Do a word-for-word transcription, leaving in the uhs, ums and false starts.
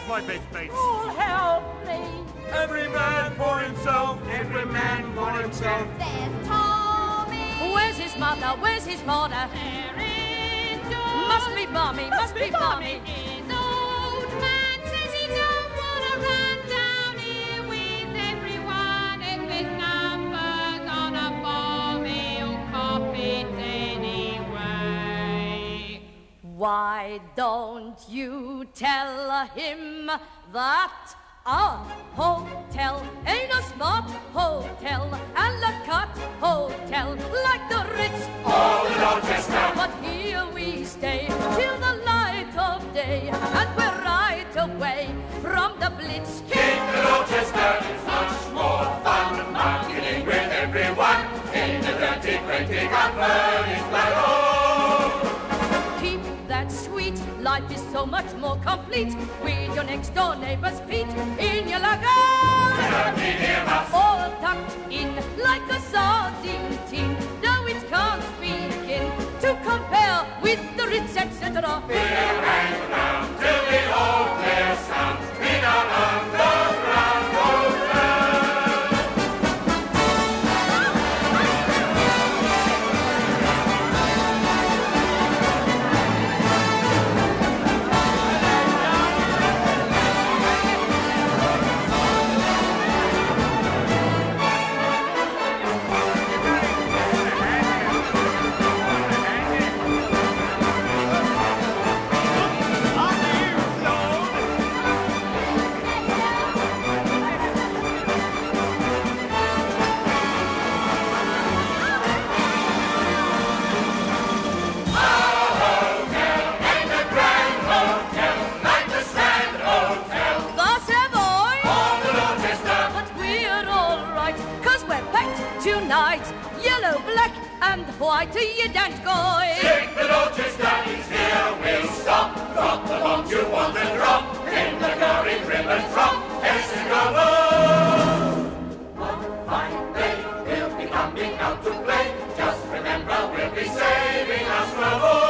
my base mates. All help me. Every man for himself. Every man for himself. There's Tommy. Where's his mother? Where's his father? There is George. Must be Barmy, must, must be Barmy. His old man says he don't want to run down here with everyone. If his numbers on a bomb, he'll cop it anyway. Why don't you tell him that our hotel ain't a smart hotel, a la carte hotel like the Ritz All the Dorchester. But here we stay till the light of day, and we're right away from the Blitz. In the Dorchester is much more fun than marketing with everyone in the dirty, cranky, unfurnished black hole. Keep that sweet life is so much more complete with your next door neighbor's feet in your lagoon. All tucked in like a sardine tin, though it can't begin to compare with the Ritz, et cetera. We'll hang around till we all clear sound in our underground hotel. Tonight, yellow, black, and white, you don't go. Sing the Dorchester is here, we'll stop. Drop the bombs you want to drop in the gory ribbon drop. Escalade! One fine day, he'll be coming out to play. Just remember, we'll be saving us from all.